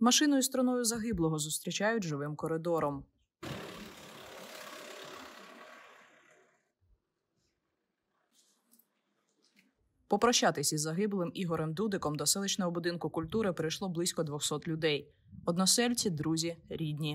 Машину із троною загиблого зустрічають живим коридором. Попрощатись із загиблим Ігорем Дудиком до селищного будинку культури прийшло близько 200 людей. Односельці, друзі, рідні.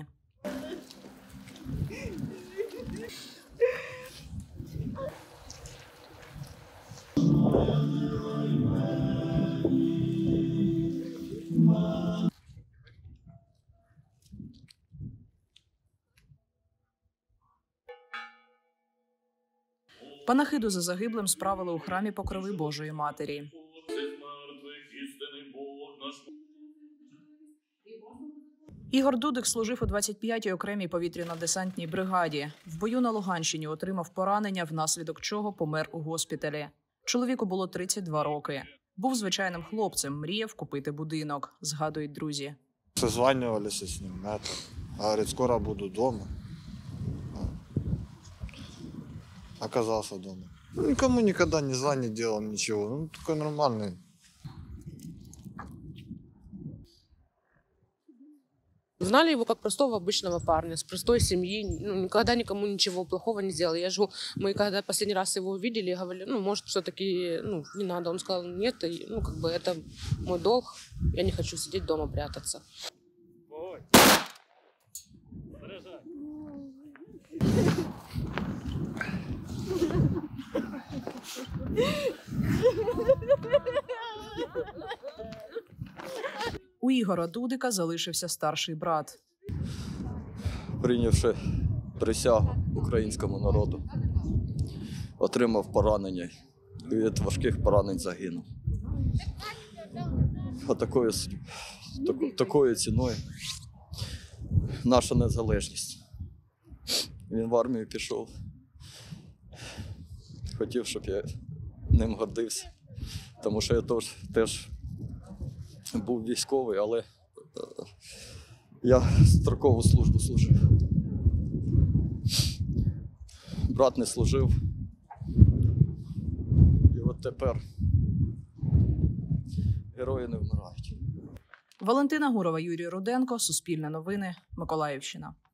Панахиду за загиблим справили у храмі Покрови Божої Матері. Ігор Дудик служив у 25-й окремій повітряно-десантній бригаді. В бою на Луганщині отримав поранення, внаслідок чого помер у госпіталі. Чоловіку було 32 роки. Був звичайним хлопцем, мріяв купити будинок, згадують друзі. Созванивались з ним, говорить, скоро буду дома. Оказался дома. Никому никогда ни зла не делал, ничего. Ну, такой нормальный. Знали его как простого обычного парня, с простой семьи, никогда никому ничего плохого не сделал. Мы когда последний раз его увидели, говорили, может, все-таки, не надо. Он сказал, нет, это мой долг, я не хочу сидеть дома, прятаться. У Ігора Дудика залишився старший брат. Прийнявши присягу українському народу, отримав поранення і від важких поранень загинув. Такою ціною наша незалежність. Він в армію пішов. Хотів, щоб я ним гордився, тому що я теж був військовий, але я строкову службу служив. Брат не служив. І от тепер герої не вмирають. Валентина Гурова, Юрій Руденко, Суспільне новини, Миколаївщина.